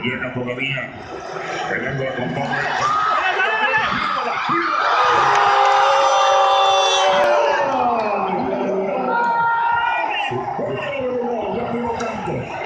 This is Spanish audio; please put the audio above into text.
llega todavía. Pegando la compadre. Ya tengo tanto.